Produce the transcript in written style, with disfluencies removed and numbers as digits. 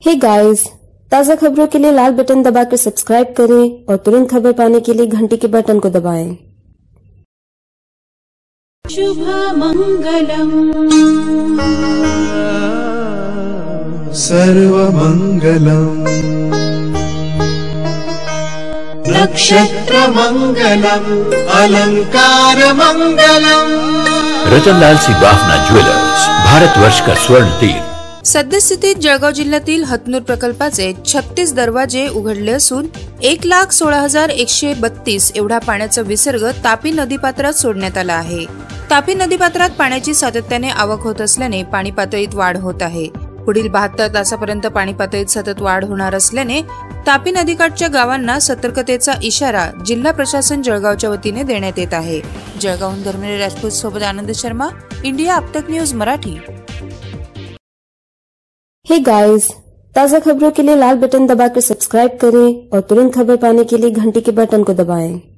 हे गाइस, ताज़ा खबरों के लिए लाल बटन दबाकर सब्सक्राइब करें और तुरंत खबर पाने के लिए घंटी के बटन को दबाएं। शुभमंगलम् सर्वमंगलम् नक्षत्रमंगलम् अलंकारमंगलम्। रतनलाल सी बाफना ज्वेलर्स, भारतवर्ष का स्वर्ण तीर। सद्यस्थितीत जळगाव जिल्ह्यातील हतनूर प्रकल्पाचे 36 दरवाजे उघडले असून 1,16,132 एवढा पाण्याचा विसर्ग तापी नदीपात्रात सोडण्यात आला आहे। तापी नदीपात्रात पाण्याची सातत्याने आवक होत असल्याने पाणी पातळीत वाढ होत आहे। पुढील 72 तासापर्यंत पाणी पातळीत सतत वाढ होणार असल्याने तापी नदीकाठच्या गावांना सतर्कतेचा इशारा जिल्हा प्रशासन जळगावच्या वतीने देण्यात येत आहे। जळगावहून धर्मेंद्र राजपूत सोबत आनंद शर्मा, इंडिया अपतक न्यूज मराठी। हे गाइस, ताज़ा खबरों के लिए लाल बटन दबाकर सब्सक्राइब करें और तुरंत खबर पाने के लिए घंटी के बटन को दबाएं।